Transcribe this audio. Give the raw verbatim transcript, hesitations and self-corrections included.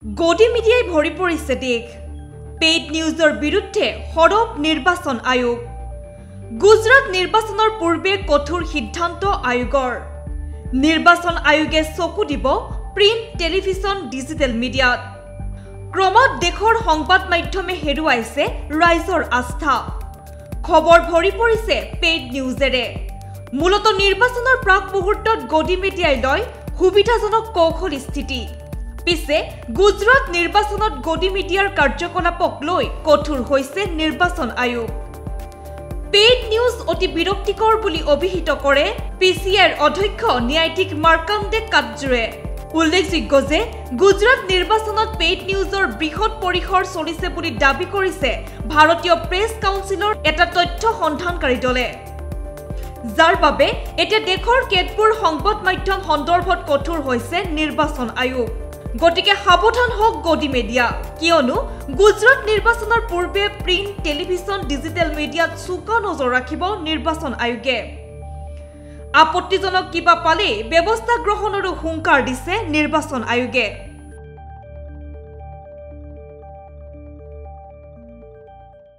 গদি মিডিয়াই ভৰি পৰিছে দেশ পেইড নিউজৰ বিৰুদ্ধে হৰপ নিৰ্বাচন আয়োগ গুজৰাট নিৰ্বাচনৰ পূৰ্বে কঠোৰ সিদ্ধান্ত আয়োগৰ নিৰ্বাচন আয়োগে চকু দিব প্ৰিণ্ট টেলিভিছন ডিজিটেল মিডিয়াত ক্ৰমত দেশৰ সংবাদ মাধ্যমে হেৰুৱাইছে ৰাইজৰ আস্থা খবৰ ভৰি পৰিছে পেইড নিউজেৰে মূলত নিৰ্বাচনৰ প্ৰাক মুহূৰ্তত গদি মিডিয়াই লয় সুবিধাজনক কৌশল স্থিতি পিছে গুজৰাট নিৰ্বাচনত গদি মিডিয়াৰ কাৰ্যকলাপক লৈ কঠোৰ হৈছে নিৰ্বাচন আয়োগ পেইড নিউজ অতি বিৰক্তিকৰ বুলি অভিহিত কৰে পিচিএৰ অধ্যক্ষ ন্যায়াধীশ মাৰ্কাণ্ডে কাটজুৰে উল্লেখযোগ্য যে গুজৰাট নিৰ্বাচনত পেইড নিউজৰ বৃহৎ পৰিসৰ চলিছে বুলি দাবী কৰিছে ভাৰতীয় প্ৰেছ কাউন্সিলৰ এটা তথ্য সন্ধানকাৰী দলে যাৰ বাবে এতিয়া দেশৰ কেতবোৰ সংবাদ মাধ্যম সন্দৰ্ভত কঠোৰ হৈছে নিৰ্বাচন আয়োগ গতিকে সাৱধান হওক গদি মিডিয়া কিয়নো গুজৰাট নিৰ্বাচনৰ পূৰ্বে প্ৰিণ্ট টেলিভিছন ডিজিটেল মিডিয়াত চোকা নজৰ ৰাখিব নিৰ্বাচন আয়োগে আপত্তিজনক কিবা পালে ব্যৱস্থা গ্ৰহণৰো হুংকাৰ দিছে নিৰ্বাচন আয়োগে